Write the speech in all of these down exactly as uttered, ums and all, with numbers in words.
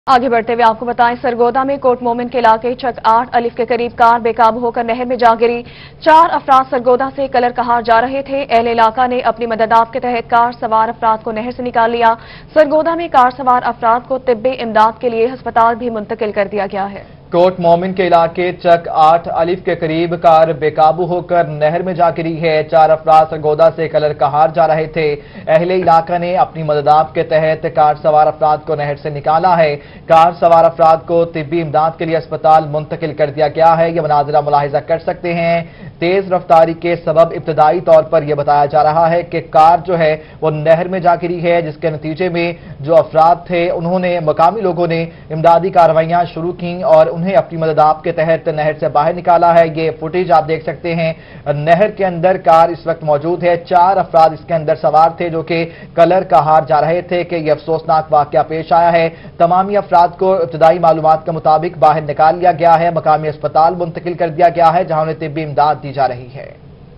आगे बढ़ते हुए आपको बताएं, सरगोदा में कोट मोमिन के इलाके चक आठ अलिफ के करीब कार बेकाबू होकर नहर में जा गिरी। चार अफराद सरगोदा से कलर कहार जा रहे थे। अहले इलाका ने अपनी मददात के तहत कार सवार अफराद को नहर से निकाल लिया। सरगोदा में कार सवार अफराद को तिब्बी इमदाद के लिए अस्पताल भी मुंतकिल कर दिया गया है। कोट मोमिन के इलाके चक आठ अलिफ के करीब कार बेकाबू होकर नहर में जा गिरी है। चार अफराद सरगोदा से कलर कहार जा रहे थे। अहले इलाका ने अपनी मददात के तहत कार सवार अफराद को नहर से निकाला है। कार सवार अफराद को तिब्बी इमदाद के लिए अस्पताल मुंतकिल कर दिया गया है। यह मनाजरा मुलाहिजा कर सकते हैं। तेज रफ्तारी के सबब इब्तदाई तौर पर यह बताया जा रहा है कि कार जो है वो नहर में जा गिरी है, जिसके नतीजे में जो अफराद थे उन्होंने मकामी लोगों ने इमदादी कार्रवाइयां शुरू की और उन्हें अपनी मददात के तहत नहर से बाहर निकाला है। ये फुटेज आप देख सकते हैं। नहर के अंदर कार इस वक्त मौजूद है। चार अफराद इसके अंदर सवार थे जो कि कलर कहार जा रहे थे कि यह अफसोसनाक वाकया पेश आया है। तमामी अफराद को इब्तदाई मालूमात के मुताबिक बाहर निकाल लिया गया है। मकामी अस्पताल मुंतकिल कर दिया गया है जहां उन्हें तिब्बी इमदाद दी जा रही है।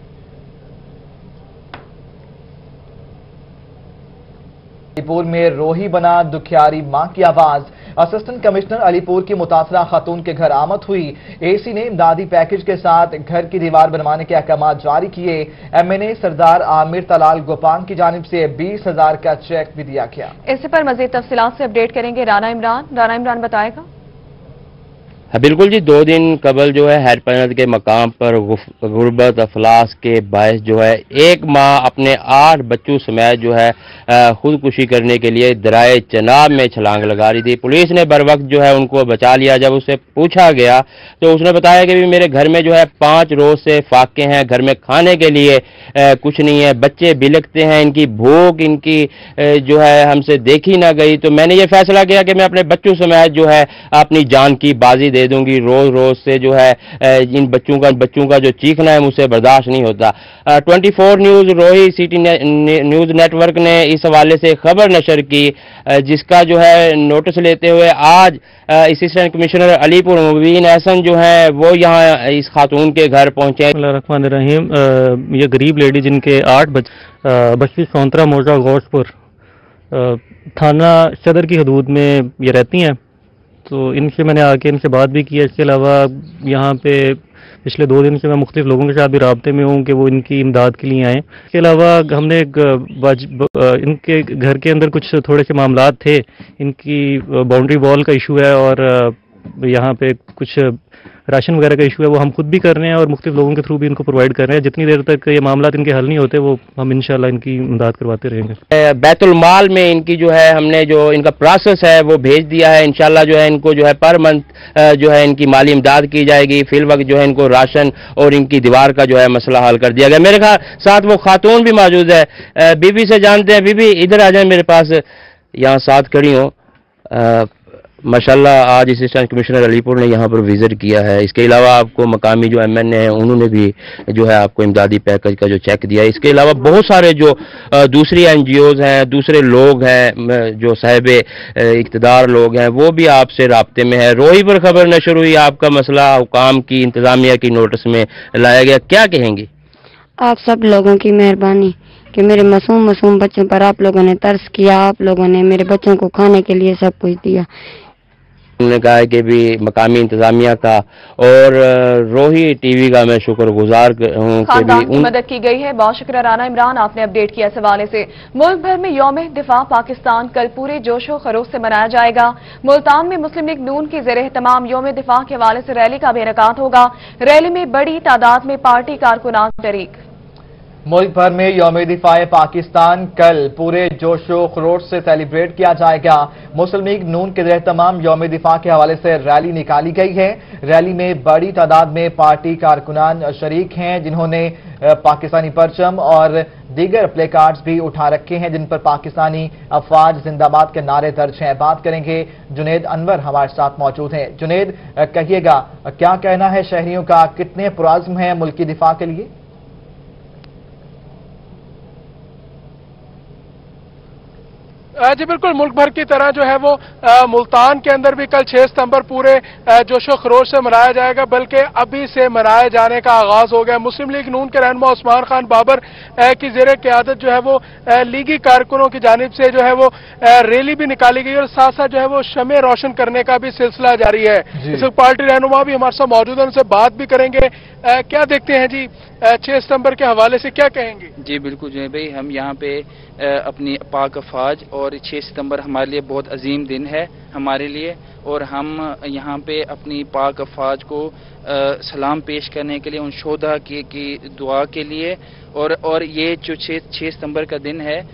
अलीपुर में रोही बना दुखियारी मां की आवाज। असिस्टेंट कमिश्नर अलीपुर की मुतासरा खातून के घर आमद हुई। एसी ने इमदादी पैकेज के साथ घर की दीवार बनवाने के अहकाम जारी किए। एमएनए सरदार आमिर तलाल गोपान की जानिब से बीस हजार का चेक भी दिया गया। इस पर मजीद तफसीलात से अपडेट करेंगे राना इमरान। राना इमरान बताएगा। बिल्कुल जी, दो दिन कबल जो है हेड पैनल के मकाम पर गुर्बत अफलास के बायस जो है एक माँ अपने आठ बच्चों समेत जो है खुदकुशी करने के लिए दराए चनाब में छलांग लगा रही थी। पुलिस ने बर वक्त जो है उनको बचा लिया। जब उससे पूछा गया तो उसने बताया कि भी मेरे घर में जो है पाँच रोज से फाके हैं, घर में खाने के लिए कुछ नहीं है, बच्चे बिलखते हैं, इनकी भूख इनकी जो है हमसे देखी ना गई। तो मैंने ये फैसला किया कि मैं अपने बच्चों समेत जो है अपनी जान की बाजी दे दूंगी। रोज रोज से जो है इन बच्चों का बच्चों का जो चीखना है मुझसे बर्दाश्त नहीं होता। Twenty four news Rohi city ने, न्यूज नेटवर्क ने इस हवाले से खबर नशर की, जिसका जो है नोटिस लेते हुए आज असिस्टेंट कमिश्नर अलीपुर मुबीन एहसन जो है वो यहाँ इस खातून के घर पहुंचे। रहमान रहीम, ये गरीब लेडी जिनके आठ बच्ची सौंतरा मोजा गौसपुर थाना सदर की हदूद में ये रहती हैं, तो इनसे मैंने आके इनसे बात भी की है। इसके अलावा यहाँ पे पिछले दो दिन से मैं मुख्तलिफ लोगों के साथ भी राब्ते में हूँ कि वो इनकी इमदाद के लिए आएँ। इसके अलावा हमने एक इनके घर के अंदर कुछ थोड़े से मामलात थे। इनकी बाउंड्री वॉल का इशू है और यहाँ पे कुछ राशन वगैरह का इशू है, वो हम खुद भी कर रहे हैं और मुख्तलिफ लोगों के थ्रू भी इनको प्रोवाइड कर रहे हैं। जितनी देर तक ये मामला इनके हल नहीं होते वो हम इंशाल्लाह इनकी इमदाद करवाते रहेंगे। बैतुल माल में इनकी जो है हमने जो इनका प्रोसेस है वो भेज दिया है। इंशाल्लाह जो है इनको जो है पर मंथ जो है इनकी माली इमदाद की जाएगी। फिल वक्त जो है इनको राशन और इनकी दीवार का जो है मसला हल कर दिया गया। मेरे साथ वो खातून भी मौजूद है। बीबी से जानते हैं। बीबी इधर आ जाए मेरे पास, यहाँ साथ खड़ी हो। माशाल्लाह आज असिस्टेंट कमिश्नर अलीपुर ने यहाँ पर विजिट किया है। इसके अलावा आपको मकामी जो एम एन ए हैं उन्होंने भी जो है आपको इमदादी पैकेज का जो चेक दिया है। इसके अलावा बहुत सारे जो दूसरी एन जी ओज हैं, दूसरे लोग हैं, जो साहिब इक़्तिदार लोग हैं, वो भी आपसे राब्ते में है। रोही पर खबर नशर हुई, आपका मसला हुकाम की इंतजामिया की नोटिस में लाया गया, क्या कहेंगी? आप सब लोगों की मेहरबानी कि मेरे मासूम मासूम बच्चों पर आप लोगों ने तरस किया। आप लोगों ने मेरे बच्चों को खाने के लिए सब कुछ दिया। उन्होंने कहा है कि भी मकामी इंतजामिया का और रोही टीवी का मैं शुक्रगुजार हूँ कि भी उन... मदद की गई है। बहुत शुक्रिया राना इमरान, आपने अपडेट किया इस हवाले से। मुल्क भर में यौम दिफा पाकिस्तान कल पूरे जोशो खरोश से मनाया जाएगा। मुल्तान में मुस्लिम लीग नून की ज़ेरे तमाम यौम दिफा के हवाले से रैली का भी इनेकाद होगा। रैली में बड़ी तादाद में पार्टी कारकुनान शरीक। मुल्क भर में यौम दिफाए पाकिस्तान कल पूरे जोशो खरोश से सेलिब्रेट किया जाएगा। मुस्लिम लीग नून के ज़रिए तमाम यौम दिफा के हवाले से रैली निकाली गई है। रैली में बड़ी तादाद में पार्टी कारकुनान शरीक हैं, जिन्होंने पाकिस्तानी परचम और दीगर प्ले कार्ड्स भी उठा रखे हैं जिन पर पाकिस्तानी अफवाज जिंदाबाद के नारे दर्ज हैं। बात करेंगे, जुनेद अनवर हमारे साथ मौजूद हैं। जुनेद, कहिएगा क्या कहना है शहरियों का, कितने पुरज़्म हैं मुल्क की दिफा के लिए? जी बिल्कुल, मुल्क भर की तरह जो है वो मुल्तान के अंदर भी कल छह सितंबर पूरे जोशो खरोश से मनाया जाएगा, बल्कि अभी से मनाए जाने का आगाज हो गया। मुस्लिम लीग नून के रहनुमा उस्मान खान बाबर की जेर क़यादत जो है वो लीगी कारकुनों की जानिब से जो है वो रैली भी निकाली गई और साथ साथ जो है वो शमे रोशन करने का भी सिलसिला जारी है। इस वक्त पार्टी रहनुमा भी हमारे साथ मौजूद है, उनसे बात भी करेंगे। क्या देखते हैं जी छह सितंबर के हवाले से, क्या कहेंगे? जी बिल्कुल जो है भाई, हम यहाँ पे अपनी पाक अफवाज और छह सितंबर हमारे लिए बहुत अजीम दिन है हमारे लिए, और हम यहाँ पे अपनी पाक अफवाज को सलाम पेश करने के लिए, उन शोधा की, की दुआ के लिए, और और ये जो छः छः सितंबर का दिन है,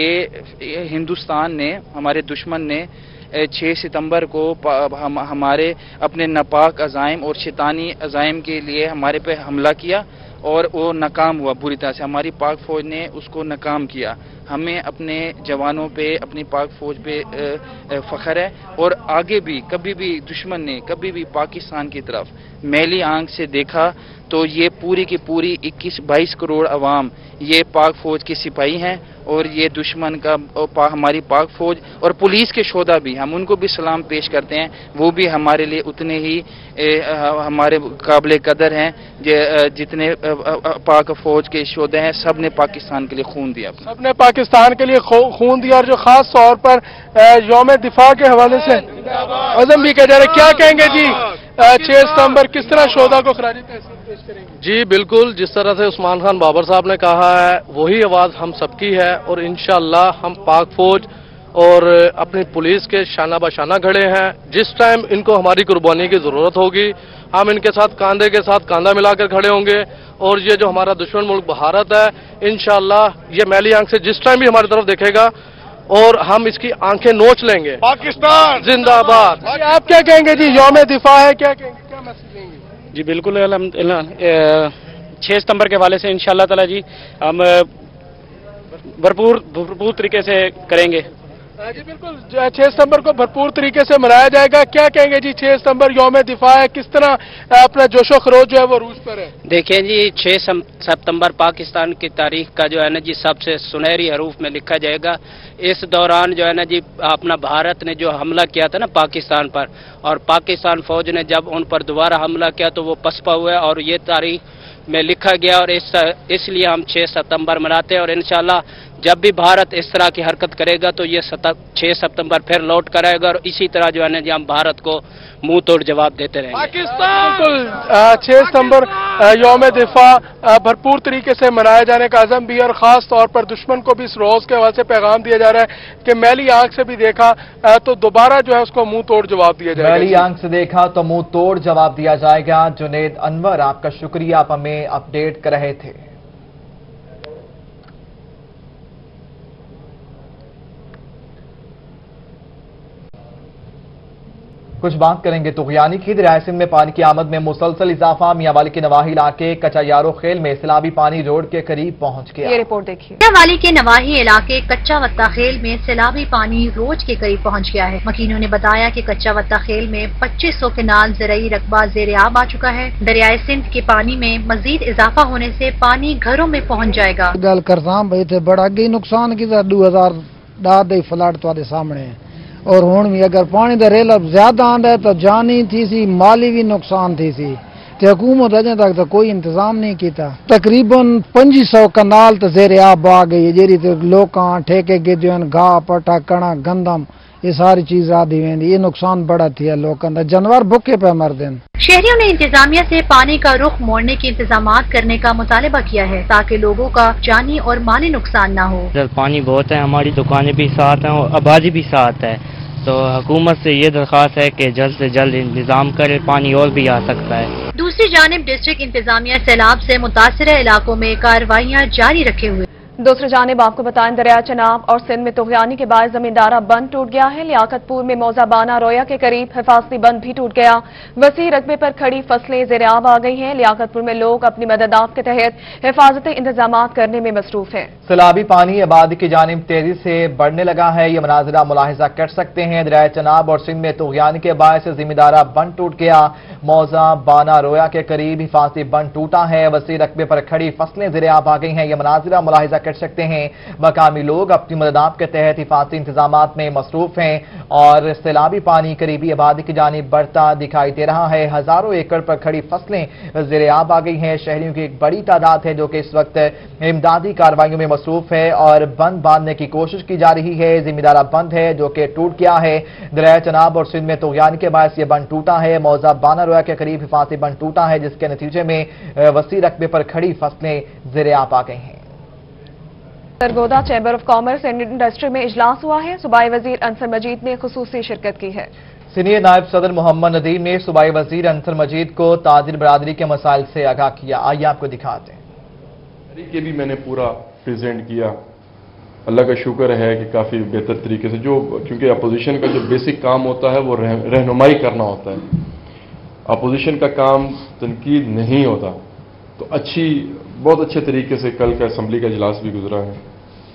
ये हिंदुस्तान ने, हमारे दुश्मन ने छः सितंबर को हम हमारे अपने नापाक अज़ाइम और शैतानी अज़ाइम के लिए हमारे पे हमला किया और वो नाकाम हुआ बुरी तरह से। हमारी पाक फौज ने उसको नाकाम किया। हमें अपने जवानों पे, अपनी पाक फौज पे फ़ख्र है, और आगे भी कभी भी दुश्मन ने कभी भी पाकिस्तान की तरफ मैली आंख से देखा तो ये पूरी की पूरी इक्कीस बाईस करोड़ अवाम ये पाक फौज के सिपाही हैं, और ये दुश्मन का पा, हमारी पाक फौज और पुलिस के शोधा भी, हम उनको भी सलाम पेश करते हैं। वो भी हमारे लिए उतने ही ए, हमारे काबिल कदर हैं जितने पाक फौज के शोधे हैं। सब ने पाकिस्तान के लिए खून दिया, सब ने पाकिस्तान के लिए खून दिया, और जो खास तौर पर यौम दिफा के हवाले से अज़म भी कह जा रहे, क्या कहेंगे जी छह सितंबर किस तरह शोधा को खराज तहसीन पेश करेंगे? जी बिल्कुल, जिस तरह से उस्मान खान बाबर साहब ने कहा है वही आवाज़ हम सबकी है, और इंशाअल्लाह हम पाक फौज और अपनी पुलिस के शाना बशाना खड़े हैं। जिस टाइम इनको हमारी कुर्बानी की ज़रूरत होगी हम इनके साथ कांधे के साथ कांधा मिलाकर खड़े होंगे, और ये जो हमारा दुश्मन मुल्क भारत है, इंशाअल्लाह ये मैली आंख से जिस टाइम भी हमारी तरफ देखेगा और हम इसकी आंखें नोच लेंगे। पाकिस्तान जिंदाबाद। आप क्या कहेंगे जी, यौम दिफा है, क्या कहेंगे, क्या मैसेज देंगे? जी बिल्कुल, छह सितंबर के हवाले से इंशाअल्लाह ताला जी हम भरपूर भरपूर तरीके से करेंगे। जी बिल्कुल, छह सितंबर को भरपूर तरीके से मनाया जाएगा। क्या कहेंगे जी, छह सितंबर यौम दिफा है, किस तरह अपना जोशो खरोश जो है वो रूज पर है? देखें जी, छह सितंबर पाकिस्तान की तारीख का जो है ना जी सबसे सुनहरी हरूफ में लिखा जाएगा। इस दौरान जो है ना जी अपना भारत ने जो हमला किया था ना पाकिस्तान पर, और पाकिस्तान फौज ने जब उन पर दोबारा हमला किया तो वो पसपा हुआ, और ये तारीख में लिखा गया, और इस इसलिए हम छह सितंबर मनाते हैं। और इंशाल्लाह जब भी भारत इस तरह की हरकत करेगा तो ये छह सितंबर फिर लौट कर आएगा, और इसी तरह जो है ना जी हम भारत को मुंह तोड़ जवाब देते रहेंगे। पाकिस्तान बिल्कुल छह सितंबर यौम दिफा भरपूर तरीके से मनाए जाने का अज़म भी है, और खास तौर पर दुश्मन को भी इस रोज के हवाले से पैगाम दिया जा रहा है कि मैली आंख से भी देखा तो दोबारा जो है उसको मुंह तोड़ जवाब दिया जाएगा। मैली आंख से देखा तो मुंह तोड़ जवाब दिया जाएगा। जुनेद अनवर, आपका शुक्रिया, आप हमें अपडेट कर रहे थे। कुछ बात करेंगे तुगयानी की। दरियाए सिंध में पानी की आमद में मुसलसल इजाफा। मियांवाली के नवाही इलाके कच्चा यारो खेल में सैलाबी पानी रोड के करीब पहुंच गया। ये रिपोर्ट देखिए। मियांवाली के नवाही इलाके कच्चा वत्ता खेल में सैलाबी पानी रोड के करीब पहुंच गया है। मकीनों ने बताया कि कच्चा वत्ता खेल में पच्चीस सौ केनाल ज़राई रकबा जेर आब आ चुका है। दरियाए सिंध के पानी में मजीद इजाफा होने से पानी घरों में पहुंच जाएगा। गल करसां भाई थे बड़ा अगे नुकसान की दो हजार डार दे फ्लड तुहाडे सामने है, और हुण भी अगर पानी का रेलब ज्यादा आंदा है तो जानी थी सी, माली भी नुकसान थी सी, ते हुकूमत अजे तक तो कोई इंतजाम नहीं किया। तकरीबन पंजी सौ कनाल तो जेर आब आ गई है, जेरी तो लोकां ठेके गिद्दियों घाह पटा कणा गंदम ये सारी चीज आदि वेंदी। ये नुकसान बड़ा थी लोगों का, जानवर भुखे पे मरदे। शहरियों ने इंतजामिया से पानी का रुख मोड़ने के इंतजाम करने का मुतालबा किया है ताकि लोगों का जानी और माली नुकसान न हो। पानी बहुत है, हमारी दुकानें भी साथ हैं और आबादी भी साथ है, तो हुकूमत से ये दरख्वास्त है कि जल्द से जल्द इंतजाम करे, पानी और भी आ सकता है। दूसरी जानिब डिस्ट्रिक्ट इंतजामिया सैलाब से मुतासर इलाकों में कार्रवाइयाँ जारी रखे हुए। दूसरी जानिब आपको बताएं, दरिया चनाब और सिंध में तुगयानी के बाद जमींदारा बंद टूट गया है। लियाकतपुर में मौजाबाना रोया के करीब हिफाजती बंद भी टूट गया। वसी रकबे पर खड़ी फसलें ज़ेर आब आ गई हैं। लियाकतपुर में लोग अपनी मददात के तहत हिफाजती इंतजाम करने में मसरूफ है। सैलाबी पानी आबादी की जानिब तेजी से बढ़ने लगा है, यह मनाजरा मुलाहिजा कर सकते हैं। दरिया चनाब और सिंध में तुगयानी के बायस जमींदारा बंद टूट गया। मौजाबाना रोया के करीब हिफाजती बंद टूटा है। वसी रकबे पर खड़ी फसलें ज़ेर आब आ गई हैं, यह मनाजरा मुलाहिजा کر سکتے ہیں۔ مقامی لوگ اپنی مدداب کے تحت حفاظتی انتظامات میں مصروف ہیں اور سیلابی پانی قریبی آبادی کی جانب بڑھتا دکھائی دے رہا ہے۔ ہزاروں ایکڑ پر کھڑی فصلیں زیر آب آ گئی ہیں۔ شہریوں کی ایک بڑی تعداد ہے جو کہ اس وقت امدادی کارروائیوں میں مصروف ہے اور بند باندھنے کی کوشش کی جا رہی ہے۔ ذمہ دارہ بند ہے جو کہ ٹوٹ گیا ہے۔ دریائے چناب اور سندھ میں طغیان کے باعث یہ بند ٹوٹا ہے۔ موضع بانا رویا کے قریب حفاظتی بند ٹوٹا ہے جس کے نتیجے میں وسیع رقبے پر کھڑی فصلیں زیر آب آ گئی ہیں۔ Sargodha chamber of commerce and industry میں اجلاس ہوا ہے۔ صوبائی وزیر انصر مجید نے خصوصی شرکت کی ہے۔ سینئر نائب صدر محمد ندیم نے صوبائی وزیر انصر مجید کو تاجر برادری کے مسائل سے آگاہ کیا۔ آئیے آپ کو دکھاتے ہیں۔ کے بھی میں نے پورا پریزنٹ کیا۔ اللہ کا شکر ہے کہ کافی بہتر طریقے سے، جو کیونکہ اپوزیشن کا جو بیسک کام ہوتا ہے وہ رہنمائی کرنا ہوتا ہے۔ اپوزیشن کا کام تنقید نہیں ہوتا، تو اچھی بہت اچھے طریقے سے کل کا اسمبلی کا اجلاس بھی گزرا ہے۔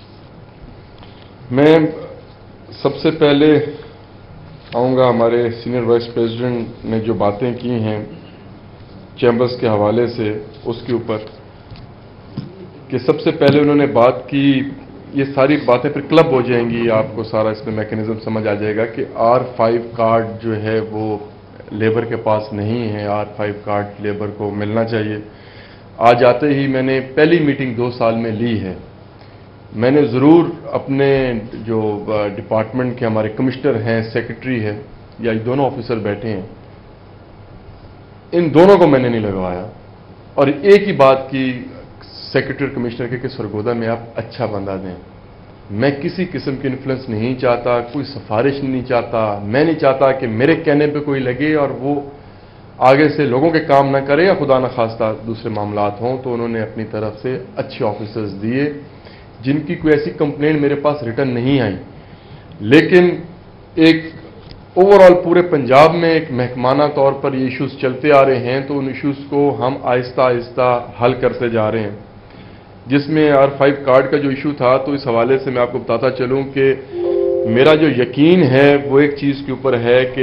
میں سب سے پہلے آؤں گا ہمارے سینئر وائس پریزیڈنٹ نے جو باتیں کی ہیں چیمبرز کے حوالے سے اس کے اوپر، کہ سب سے پہلے انہوں نے بات کی، یہ ساری باتیں پھر کلب ہو جائیں گی، آپ کو سارا اس میں میکینزم سمجھ آ جائے گا کہ آر فائیو کارڈ جو ہے وہ لیبر کے پاس نہیں ہے، آر فائیو کارڈ لیبر کو ملنا چاہیے۔ آج آتے ہی میں نے پہلی میٹنگ دو سال میں لی ہے۔ میں نے ضرور اپنے جو ڈپارٹمنٹ کے ہمارے کمشنر ہیں، سیکرٹری ہے، یا یہ دونوں آفیسر بیٹھے ہیں، ان دونوں کو میں نے نہیں لگوایا، اور ایک ہی بات کی سیکرٹری کمشنر کے کہ سرگودا میں آپ اچھا بندہ دیں۔ میں کسی قسم کی انفلوئنس نہیں چاہتا، کوئی سفارش نہیں چاہتا، میں نہیں چاہتا کہ میرے کہنے پہ کوئی لگے اور وہ آگے سے لوگوں کے کام نہ کرے یا خدا نہ خواستہ دوسرے معاملات ہوں۔ تو انہوں نے اپنی طرف سے اچھے آفیسرز دیے جن کی کوئی ایسی کمپلینٹ میرے پاس ریٹرن نہیں آئی، لیکن ایک اوور آل پورے پنجاب میں ایک محکمانہ طور پر یہ ایشوز چلتے آ رہے ہیں، تو ان ایشوز کو ہم آہستہ آہستہ حل کرتے جا رہے ہیں۔ جس میں آر فائیو کارڈ کا جو ایشو تھا، تو اس حوالے سے میں آپ کو بتاتا چلوں کہ میرا جو یقین ہے وہ ایک چیز کے اوپر ہے کہ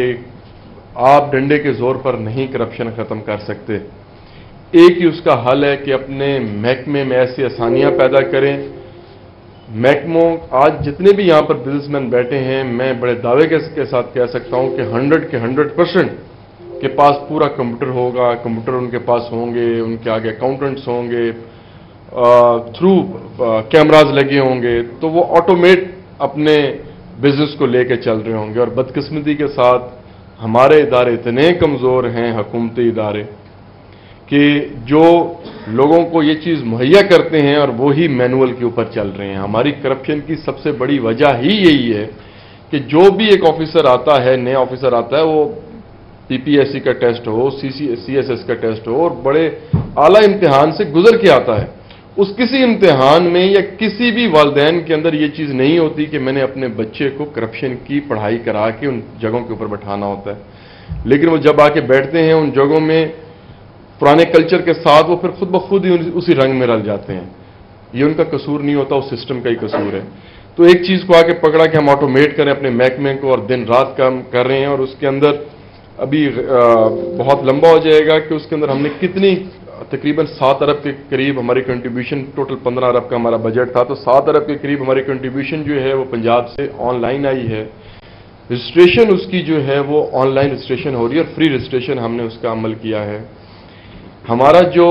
آپ ڈنڈے کے زور پر نہیں کرپشن ختم کر سکتے۔ ایک ہی اس کا حل ہے کہ اپنے محکمے میں ایسی آسانیاں پیدا کریں۔ محکموں آج جتنے بھی یہاں پر بزنس مین بیٹھے ہیں، میں بڑے دعوے کے ساتھ کہہ سکتا ہوں کہ ہنڈریڈ کے ہنڈریڈ پرسنٹ کے پاس پورا کمپیوٹر ہوگا، کمپیوٹر ان کے پاس ہوں گے، ان کے آگے اکاؤنٹنٹس ہوں گے، تھرو کیمراز لگے ہوں گے، تو وہ آٹومیٹ اپنے بزنس کو لے کے چل رہے ہوں گے۔ اور بدقسمتی کے ساتھ ہمارے ادارے اتنے کمزور ہیں، حکومتی ادارے، کہ جو لوگوں کو یہ چیز مہیا کرتے ہیں اور وہی مینول کے اوپر چل رہے ہیں۔ ہماری کرپشن کی سب سے بڑی وجہ ہی یہی ہے کہ جو بھی ایک آفیسر آتا ہے، نیا آفیسر آتا ہے، وہ پی پی ایس سی کا ٹیسٹ ہو، سی سی ایس ایس کا ٹیسٹ ہو اور بڑے اعلیٰ امتحان سے گزر کے آتا ہے۔ اس کسی امتحان میں یا کسی بھی والدین کے اندر یہ چیز نہیں ہوتی کہ میں نے اپنے بچے کو کرپشن کی پڑھائی کرا کے ان جگہوں کے اوپر بٹھانا ہوتا ہے، لیکن وہ جب آ کے بیٹھتے ہیں ان جگہوں میں پرانے کلچر کے ساتھ، وہ پھر خود بخود ہی اسی رنگ میں رل جاتے ہیں۔ یہ ان کا قصور نہیں ہوتا، اس سسٹم کا ہی قصور ہے۔ تو ایک چیز کو آ کے پکڑا کہ ہم آٹومیٹ کریں اپنے محکمے کو، اور دن رات کام کر رہے ہیں، اور اس کے اندر ابھی بہت لمبا ہو جائے گا کہ اس کے اندر ہم نے کتنی تقریباً سات ارب کے قریب ہماری کنٹریبیوشن، ٹوٹل پندرہ ارب کا ہمارا بجٹ تھا، تو سات ارب کے قریب ہماری کنٹریبیوشن جو ہے وہ پنجاب سے آن لائن آئی ہے۔ رجسٹریشن اس کی جو ہے وہ آن لائن رجسٹریشن ہو رہی ہے، اور فری رجسٹریشن ہم نے اس کا عمل کیا ہے۔ ہمارا جو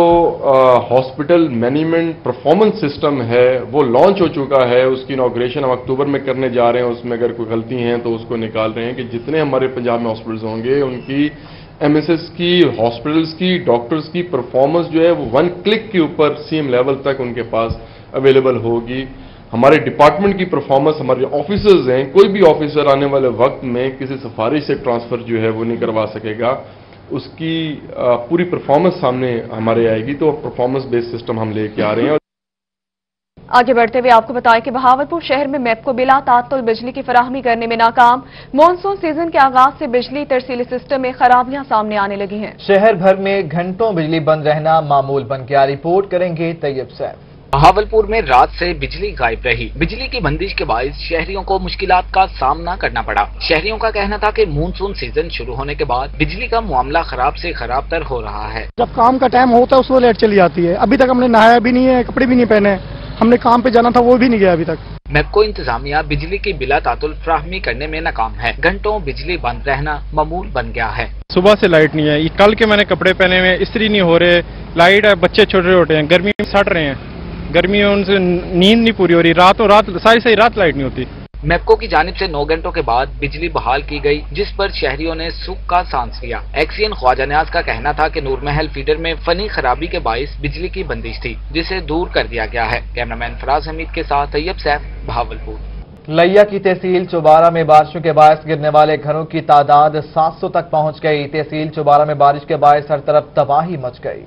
ہاسپٹل مینجمنٹ پرفارمنس سسٹم ہے وہ لانچ ہو چکا ہے، اس کی انوگریشن ہم اکتوبر میں کرنے جا رہے ہیں۔ اس میں اگر کوئی غلطی ہیں تو اس کو نکال رہے ہیں کہ جتنے ہمارے پنجاب میں ہاسپٹلز ہوں گے ان کی ایم ایس ایس کی، ہاسپٹلز کی، ڈاکٹرز کی پرفارمنس جو ہے وہ ون کلک کے اوپر سی ایم لیول تک ان کے پاس اویلیبل ہوگی۔ ہمارے ڈپارٹمنٹ کی پرفارمنس، ہمارے آفیسرز ہیں، کوئی بھی آفیسر آنے والے وقت میں کسی سفارش سے ٹرانسفر جو ہے وہ نہیں کروا سکے گا، اس کی پوری پرفارمنس سامنے ہمارے آئے گی۔ تو پرفارمنس بیس سسٹم ہم لے کے آ رہے ہیں۔ آگے بڑھتے ہوئے آپ کو بتائیں کہ بہاولپور شہر میں میپ کو بلا تعطل بجلی کی فراہمی کرنے میں ناکام۔ مانسون سیزن کے آغاز سے بجلی ترسیلی سسٹم میں خرابیاں سامنے آنے لگی ہیں۔ شہر بھر میں گھنٹوں بجلی بند رہنا معمول بن گیا۔ رپورٹ کریں گے طیب سیف۔ بہاولپور میں رات سے بجلی غائب رہی۔ بجلی کی بندش کے باعث شہریوں کو مشکلات کا سامنا کرنا پڑا۔ شہریوں کا کہنا تھا کہ مونسون سیزن شروع ہونے کے بعد بجلی کا معاملہ خراب سے خراب تر ہو رہا ہے۔ جب کام کا ٹائم ہوتا ہے اس وقت لائٹ چلی جاتی ہے۔ ابھی تک ہم نے نہایا بھی نہیں ہے، کپڑے بھی نہیں پہنے، हमने काम पे जाना था वो भी नहीं गया अभी तक। मैपको इंतजामिया बिजली की बिला तातुल फ्राहमी करने में नाकाम है। घंटों बिजली बंद रहना मामूल बन गया है। सुबह से लाइट नहीं है, ये कल के मैंने कपड़े पहने हुए, इस्त्री नहीं हो रहे, लाइट है, बच्चे छोटे छोटे हैं, गर्मी में सड़ रहे हैं, गर्मी में उनसे नींद नहीं पूरी हो रही, रातों रात सारी सारी रात लाइट नहीं होती। मैपको की जानिब से नौ घंटों के बाद बिजली बहाल की गई, जिस पर शहरियों ने सुख का सांस लिया। एक्सीएन ख्वाजा न्याज का कहना था कि नूरमहल फीडर में फनी खराबी के बाइस बिजली की बंदिश थी, जिसे दूर कर दिया गया है। कैमरामैन फराज हमीद के साथ तैयब सैफ, भावलपुर। लिया की तहसील चुबारा में बारिशों के बायस गिरने वाले घरों की तादाद सात सौ तक पहुंच गई। तहसील चुबारा में बारिश के बायस हर तरफ तबाही मच गई।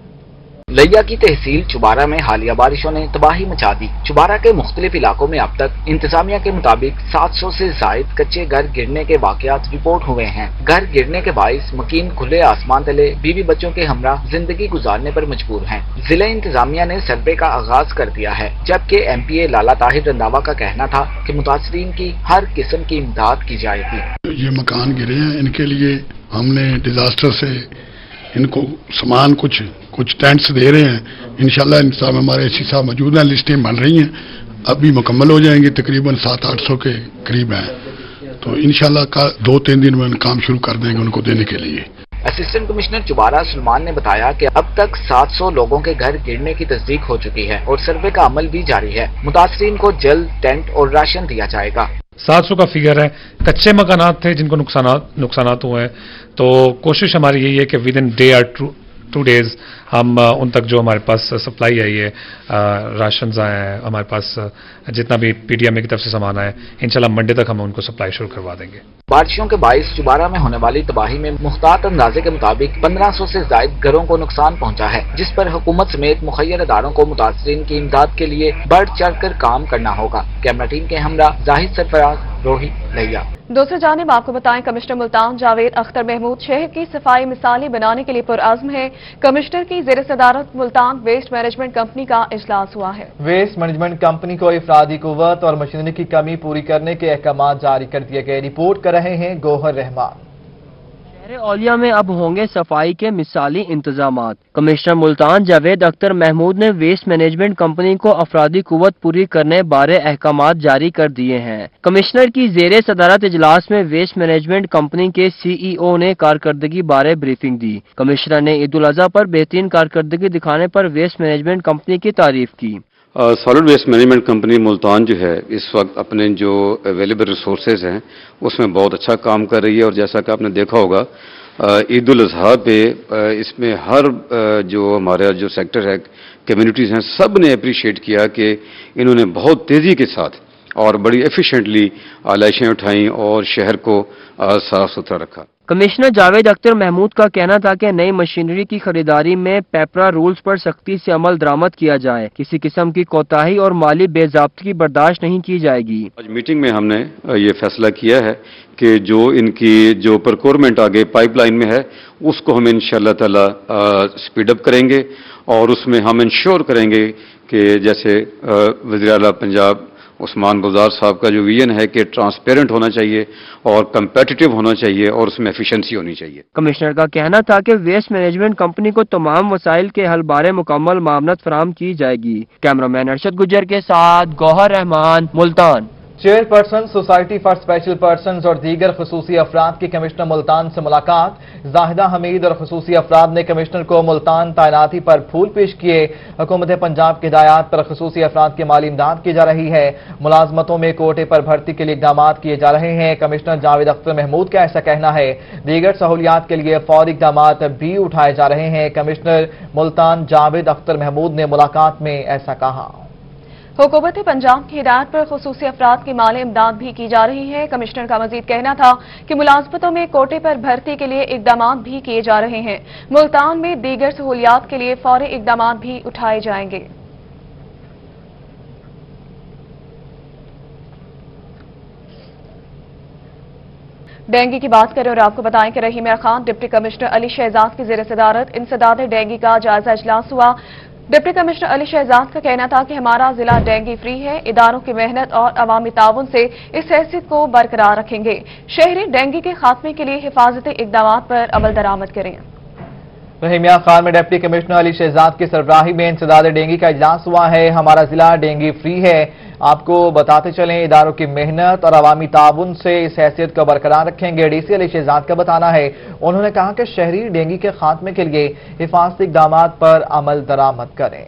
लिया की तहसील चुबारा में हालिया बारिशों ने तबाही मचा दी। चुबारा के मुख्तलिफ इलाकों में अब तक इंतजामिया के मुताबिक सात सौ से जायद कच्चे घर गिरने के वाकयात रिपोर्ट हुए हैं। घर गिरने के बाइस मकीन खुले आसमान तले बीवी बच्चों के हमरा जिंदगी गुजारने पर मजबूर हैं। जिला इंतजामिया ने सर्वे का आगाज कर दिया है, जबकि M P A Lala Tahir Randhawa का कहना था कि मुतासरीन की हर किस्म की इमदाद की जाएगी। ये मकान गिरे हैं, इनके लिए हमने डिजास्टर से इनको सामान कुछ कुछ टेंट्स दे रहे हैं। इंशाल्लाह इंतजाम हमारे एसी साहब मौजूद हैं, लिस्टें बन रही हैं, अभी मुकम्मल हो जाएंगे, तकरीबन सात आठ सौ के करीब हैं। तो इंशाल्लाह का दो तीन दिन में काम शुरू कर देंगे उनको देने के लिए। असिस्टेंट कमिश्नर चुबारा सलमान ने बताया कि अब तक सात सौ लोगों के घर गिरने की तस्दीक हो चुकी है और सर्वे का अमल भी जारी है। मुतासरीन को जल्द टेंट और राशन दिया जाएगा। सात सौ का फिगर है। कच्चे मकानात थे जिनको नुकसानात नुकसानात हुए हैं, तो कोशिश हमारी यही है कि विद इन डे और टू टू डेज हम उन तक जो हमारे पास सप्लाई आई है, राशन आए हैं, हमारे पास जितना भी पीडीएम की तरफ से सामान आया, इंशाल्लाह मंडे तक हम उनको सप्लाई शुरू करवा देंगे। बारिशों के बाइस चुबारा में होने वाली तबाही में मुख्तात अंदाजे के मुताबिक पंद्रह सौ से ज्यादा घरों को नुकसान पहुंचा है, जिस पर हुकूमत समेत मुखैर अदारों को मुतासरीन की इमदाद के लिए बढ़ चढ़ कर काम करना होगा। कैमरा टीम के हमरा जाहिद सरफराज, रोहित लिया। दूसरी जानिब आपको बताएं, कमिश्नर मुल्तान जावेद अख्तर महमूद शहर की सफाई मिसाली बनाने के लिए पुरअज़्म है। कमिश्नर की ज़ेर सदारत मुल्तान वेस्ट मैनेजमेंट कंपनी का इजलास हुआ है। वेस्ट मैनेजमेंट कंपनी को इफरादी कुव्वत और मशीनरी की कमी पूरी करने के अहकाम जारी कर दिए गए। रिपोर्ट कर रहे हैं गोहर रहमान। शहर औलिया में अब होंगे सफाई के मिसाली इंतजामात। कमिश्नर मुल्तान जावेद अख्तर महमूद ने वेस्ट मैनेजमेंट कंपनी को अफरादी कुव्वत पूरी करने बारे अहकामात जारी कर दिए हैं। कमिश्नर की जेर सदारत इजलास में वेस्ट मैनेजमेंट कंपनी के सीईओ ने कारकर्दगी बारे ब्रीफिंग दी। कमिश्नर ने ईद उल अज़हा पर बेहतरीन कारकर्दगी दिखाने पर वेस्ट मैनेजमेंट कंपनी की तारीफ की। Solid waste management company Multan जो है इस वक्त अपने जो अवेलेबल रिसोर्सेज हैं उसमें बहुत अच्छा काम कर रही है, और जैसा कि आपने देखा होगा ईद उल अज़हा पे इसमें हर जो हमारा जो सेक्टर है, कम्युनिटीज़ हैं, सब ने अप्रिशिएट किया कि इन्होंने बहुत तेज़ी के साथ और बड़ी एफिशिएंटली आलाइशें उठाई और शहर को साफ सुथरा रखा। कमिश्नर जावेद अख्तर महमूद का कहना था कि नई मशीनरी की खरीदारी में पेपरा रूल्स पर सख्ती से अमल दरामद किया जाए। किसी किस्म की कोताही और माली बेज़ाब्तगी बर्दाश्त नहीं की जाएगी। आज मीटिंग में हमने ये फैसला किया है कि जो इनकी जो प्रोक्योरमेंट आगे पाइपलाइन में है उसको हम इंशाअल्लाह ताला स्पीड अप करेंगे, और उसमें हम इंश्योर करेंगे कि जैसे वज़ीर आला पंजाब उस्मान बुज़दार साहब का जो विजन है कि ट्रांसपेरेंट होना चाहिए और कंपेटिटिव होना चाहिए और उसमें एफिशिएंसी होनी चाहिए। कमिश्नर का कहना था कि वेस्ट मैनेजमेंट कंपनी को तमाम वसाइल के हल बारे मुकम्मल मामलत फराहम की जाएगी। कैमरामैन अरशद गुज्जर के साथ Gohar Rehman, Multan. Chairperson society for special persons और दीगर खसूसी अफराद की कमिश्नर मुल्तान से मुलाकात। जाहिदा हमीद और खसूसी अफराद ने कमिश्नर को मुल्तान तैनाती पर फूल पेश किए। हुकूमत पंजाब की हिदायत पर खसूसी अफराद की माली इमदाद की जा रही है। मुलाजमतों में कोटे पर भर्ती के लिए इकदाम किए जा रहे हैं। कमिश्नर जावेद अख्तर महमूद का ऐसा कहना है। दीगर सहूलियात के लिए फौरी इकदाम भी उठाए जा रहे हैं। कमिश्नर मुल्तान जावेद अख्तर महमूद ने मुलाकात में ऐसा कहा। हुकूमत पंजाब की हिदायत पर खुसूसी अफराद की माली इमदाद भी की जा रही है। कमिश्नर का मजीद कहना था कि मुलाजमतों में कोटे पर भर्ती के लिए इकदाम भी किए जा रहे हैं। मुल्तान में दीगर सहूलियात के लिए फौरी इकदाम भी उठाए जाएंगे। डेंगू की बात करें और आपको बताएं कि रहीम खान डिप्टी कमिश्नर अली शहजाद की जेर सदारत इंसदाद डेंगू का जायजा इजलास हुआ। डिप्टी कमिश्नर अली शहजाद का कहना था कि हमारा जिला डेंगू फ्री है। इदारों की मेहनत और अवामी ताउन से इस हैसियत को बरकरार रखेंगे। शहरी डेंगू के खात्मे के लिए हिफाजती इकदाम पर अमल दरामद करें। रहीमिया खान में डिप्टी कमिश्नर अली शहजाद की सरबराही में इंसदाद डेंगू का इजलास हुआ है। हमारा जिला डेंगू फ्री है। आपको बताते चलें, इदारों की मेहनत और अवामी ताउन से इस हैसियत को बरकरार रखेंगे। डीसी अली शहजाद का बताना है, उन्होंने कहा कि शहरी डेंगू के खात्मे के लिए हिफाजती इक़दाम पर अमल दरामद करें।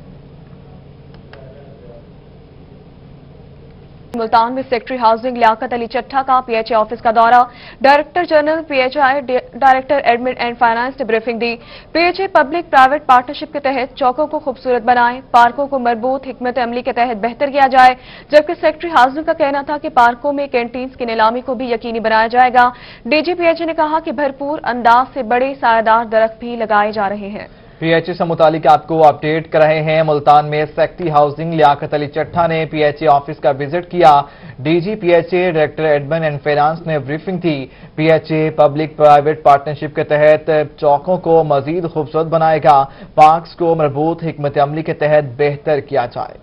मुल्तान में सेक्रेटरी हाउसिंग लियाकत अली चट्ठा का पीएचए ऑफिस का दौरा। Director general PHI director admin and finance ने ब्रीफिंग दी। पीएचए पब्लिक प्राइवेट पार्टनरशिप के तहत चौकों को खूबसूरत बनाएं, पार्कों को मजबूत हिकमत अमली के तहत बेहतर किया जाए। जबकि सेक्रेटरी हाउसिंग का कहना था कि पार्कों में कैंटीन्स की नीलामी को भी यकीनी बनाया जाएगा। डीजी पीएचए ने कहा कि भरपूर अंदाज से बड़े सायादार दरख्त भी लगाए जा रहे हैं। पीएचए से मुतालिक आपको अपडेट कर रहे हैं। मुल्तान में सेक्रेटरी हाउसिंग लियाकत अली चट्ठा ने पीएचए ऑफिस का विजिट किया। DG PHA director admin and finance ने ब्रीफिंग थी। पीएचए पब्लिक प्राइवेट पार्टनरशिप के तहत चौकों को मजीद खूबसूरत बनाएगा, पार्क्स को मजबूत हिकमत अमली के तहत बेहतर किया जाए।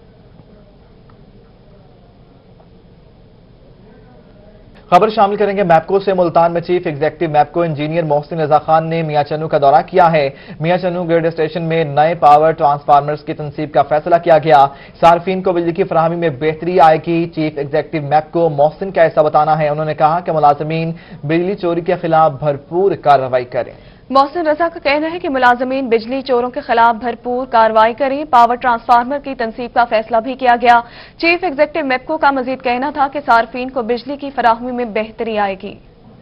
खबर शामिल करेंगे मैपको से। मुल्तान में chief executive MEPCO engineer Mohsin Raza Khan ने मियां चन्नू का दौरा किया है। मियां चन्नू ग्रिड स्टेशन में नए पावर ट्रांसफार्मर्स की तनसीब का फैसला किया गया। सार्फिन को बिजली की फराहमी में बेहतरी आएगी। चीफ एग्जीक्यूटिव मैपको मोहसिन का ऐसा बताना है। उन्होंने कहा कि मुलाजमीन बिजली चोरी के खिलाफ भरपूर कार्रवाई करें। मोहसिन रजा का कहना है कि मुलाजमीन बिजली चोरों के खिलाफ भरपूर कार्रवाई करें। पावर ट्रांसफार्मर की तनसीब का फैसला भी किया गया। चीफ एग्जीक्यूटिव मैपको का मजीद कहना था कि सार्फिन को बिजली की फराहमी में बेहतरी आएगी।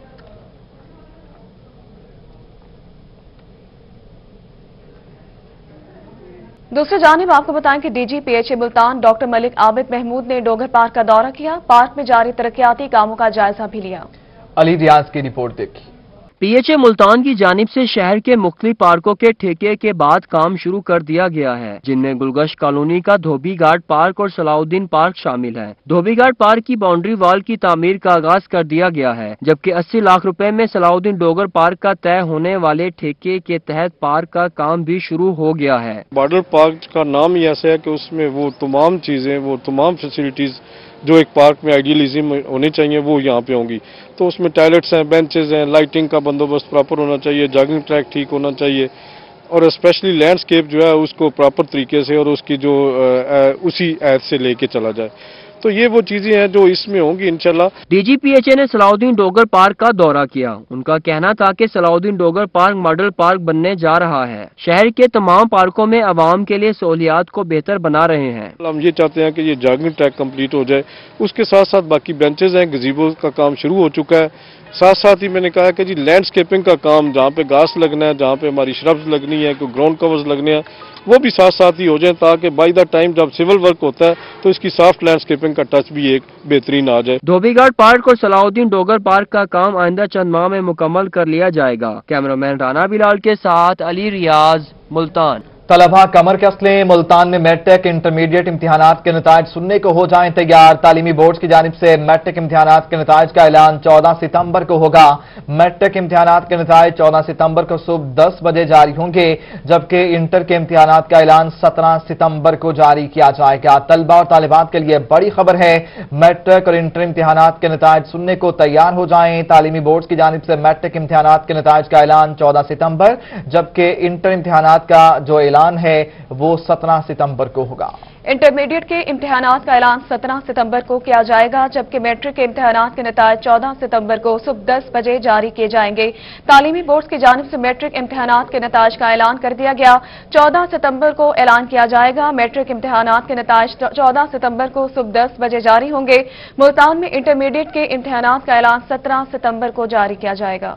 दूसरी जानिब आपको बताएं कि DG PHA Multan doctor Malik Abid Mahmood ने डोगर पार्क का दौरा किया। पार्क में जारी तरक्याती कामों का जायजा भी लिया। अली रियाज की रिपोर्ट देखी। पीएचए मुल्तान की जानिब से शहर के मुख्तलिफ पार्कों के ठेके के बाद काम शुरू कर दिया गया है, जिनमें गुलगश कॉलोनी का धोबी घाट पार्क और सलाउद्दीन पार्क शामिल है। धोबी घाट पार्क की बाउंड्री वॉल की तामीर का आगाज कर दिया गया है, जबकि अस्सी लाख रुपए में सलाउद्दीन डोगर पार्क का तय होने वाले ठेके के तहत पार्क का काम भी शुरू हो गया है। बॉर्डर पार्क का नाम ही ऐसा है कि उसमें वो तमाम चीजें, वो तमाम फैसिलिटीज जो एक पार्क में आइडियलिज्म होनी चाहिए वो यहाँ पे होंगी। तो उसमें टॉयलेट्स हैं, बेंचेस हैं, लाइटिंग का बंदोबस्त प्रॉपर होना चाहिए, जॉगिंग ट्रैक ठीक होना चाहिए और स्पेशली लैंडस्केप जो है उसको प्रॉपर तरीके से और उसकी जो आ, आ, उसी ऐप से लेके चला जाए। तो ये वो चीजें हैं जो इसमें होंगी इंशाल्लाह। डीजी पीएचए ने सलाउद्दीन डोगर पार्क का दौरा किया। उनका कहना था कि Salahuddin Dogar park model park बनने जा रहा है। शहर के तमाम पार्कों में आवाम के लिए सहूलियात को बेहतर बना रहे हैं। हम ये चाहते हैं कि ये जॉगिंग ट्रैक कंप्लीट हो जाए। उसके साथ साथ बाकी बेंचेज हैं, गजीबो का काम शुरू हो चुका है। साथ साथ ही मैंने कहा कि जी लैंडस्केपिंग का काम, जहाँ पे घास लगना है, जहाँ पे हमारी श्रब्स लगनी है, कोई ग्राउंड कवर्स लगने हैं, वो भी साथ साथ ही हो जाए, ताकि बाय द टाइम जब सिविल वर्क होता है तो इसकी सॉफ्ट लैंडस्केपिंग का टच भी एक बेहतरीन आ जाए। धोबीघाट पार्क और सलाउद्दीन डोगर पार्क का काम आइंदा चंद माह में मुकम्मल कर लिया जाएगा। कैमरामैन राना बिलाल के साथ अली रियाज, मुल्तान। तलबा कमर कसलें। मुल्तान में मैट्रिक इंटरमीडिएट इम्तिहानात के नताइज सुनने को हो जाएं तैयार। तालीमी बोर्ड की जानिब से मैट्रिक इम्तिहानात के नताइज का ऐलान चौदह सितंबर को होगा। मैट्रिक इम्तिहानात के नताइज चौदह सितंबर को सुबह दस बजे जारी होंगे, जबकि इंटर के इम्तिहानात का ऐलान सत्रह सितंबर को जारी किया जाएगा। तलबा और तालिबात के लिए बड़ी खबर है, मैट्रिक और इंटर इम्तिहानात के नताइज सुनने को तैयार हो जाएं। तालीमी बोर्ड की जानिब से मैट्रिक इम्तिहानात के नताइज का ऐलान चौदह सितंबर, जबकि इंटर इम्तिहानात का जो ऐलान है वो सत्रह सितंबर को होगा। इंटरमीडिएट के इम्तिहानात का ऐलान सत्रह सितंबर को किया जाएगा, जबकि मैट्रिक के इम्तिहानात के नताइज चौदह सितंबर को सुबह दस बजे जारी किए जाएंगे। तालीमी बोर्ड की जानिब से मैट्रिक इम्तिहानात के नताइज का ऐलान कर दिया गया। चौदह सितंबर को ऐलान किया जाएगा। मैट्रिक इम्तिहानात के नताइज चौदह सितंबर को सुबह दस बजे जारी होंगे। मुल्तान में इंटरमीडिएट के इम्तिहानात का ऐलान सत्रह सितंबर को जारी किया जाएगा।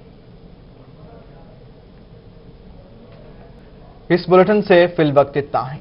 इस बुलेटिन से फिल वक्त इतना है।